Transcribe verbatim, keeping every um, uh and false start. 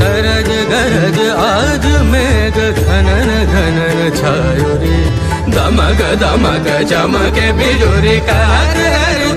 गरज गरज आज मेघ घनन घनन छायो रे, दमक दमक चमके बिजुरी कार हर